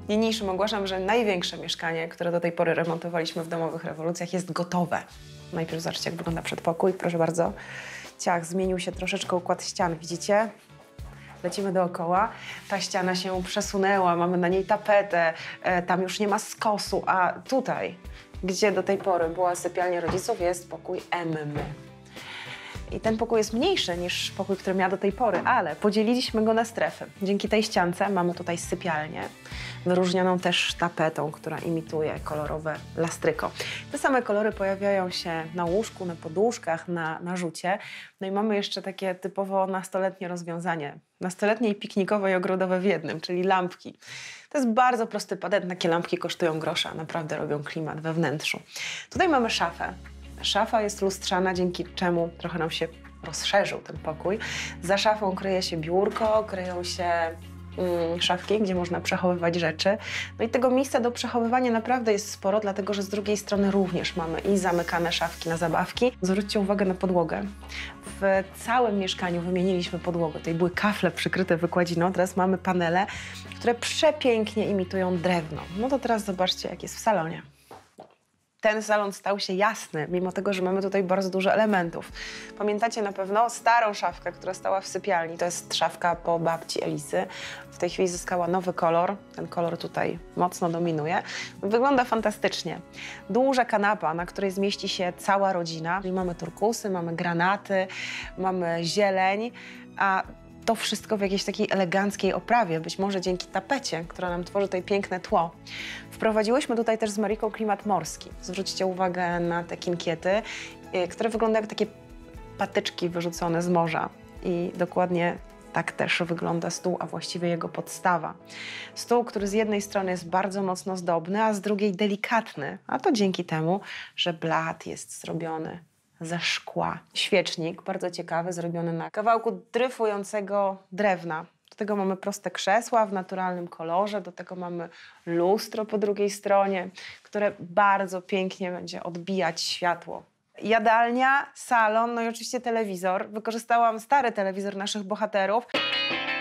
Niniejszym ogłaszam, że największe mieszkanie, które do tej pory remontowaliśmy w domowych rewolucjach, jest gotowe. Najpierw zobaczcie, jak wygląda przedpokój. Proszę bardzo. Ciach, zmienił się troszeczkę układ ścian, widzicie? Lecimy dookoła. Ta ściana się przesunęła, mamy na niej tapetę, tam już nie ma skosu, a tutaj, gdzie do tej pory była sypialnia rodziców, jest pokój M. I ten pokój jest mniejszy niż pokój, który miała do tej pory, ale podzieliliśmy go na strefy. Dzięki tej ściance mamy tutaj sypialnię, wyróżnioną też tapetą, która imituje kolorowe lastryko. Te same kolory pojawiają się na łóżku, na poduszkach, na rzucie. No i mamy jeszcze takie typowo nastoletnie rozwiązanie. Nastoletnie i piknikowe i ogrodowe w jednym, czyli lampki. To jest bardzo prosty patent. Takie lampki kosztują grosza, naprawdę robią klimat we wnętrzu. Tutaj mamy szafę. Szafa jest lustrzana, dzięki czemu trochę nam się rozszerzył ten pokój. Za szafą kryje się biurko, kryją się szafki, gdzie można przechowywać rzeczy. No i tego miejsca do przechowywania naprawdę jest sporo, dlatego że z drugiej strony również mamy i zamykane szafki na zabawki. Zwróćcie uwagę na podłogę. W całym mieszkaniu wymieniliśmy podłogę. Tutaj były kafle przykryte wykładziną, teraz mamy panele, które przepięknie imitują drewno. No to teraz zobaczcie, jak jest w salonie. Ten salon stał się jasny, mimo tego, że mamy tutaj bardzo dużo elementów. Pamiętacie na pewno starą szafkę, która stała w sypialni. To jest szafka po babci Elisy. W tej chwili zyskała nowy kolor. Ten kolor tutaj mocno dominuje. Wygląda fantastycznie. Duża kanapa, na której zmieści się cała rodzina. I mamy turkusy, mamy granaty, mamy zieleń, a to wszystko w jakiejś takiej eleganckiej oprawie, być może dzięki tapecie, która nam tworzy tutaj piękne tło. Wprowadziłyśmy tutaj też z Mariką klimat morski. Zwróćcie uwagę na te kinkiety, które wyglądają jak takie patyczki wyrzucone z morza. I dokładnie tak też wygląda stół, a właściwie jego podstawa. Stół, który z jednej strony jest bardzo mocno zdobny, a z drugiej delikatny. A to dzięki temu, że blat jest zrobiony ze szkła. Świecznik, bardzo ciekawy, zrobiony na kawałku dryfującego drewna. Do tego mamy proste krzesła w naturalnym kolorze, do tego mamy lustro po drugiej stronie, które bardzo pięknie będzie odbijać światło. Jadalnia, salon, no i oczywiście telewizor. Wykorzystałam stary telewizor naszych bohaterów.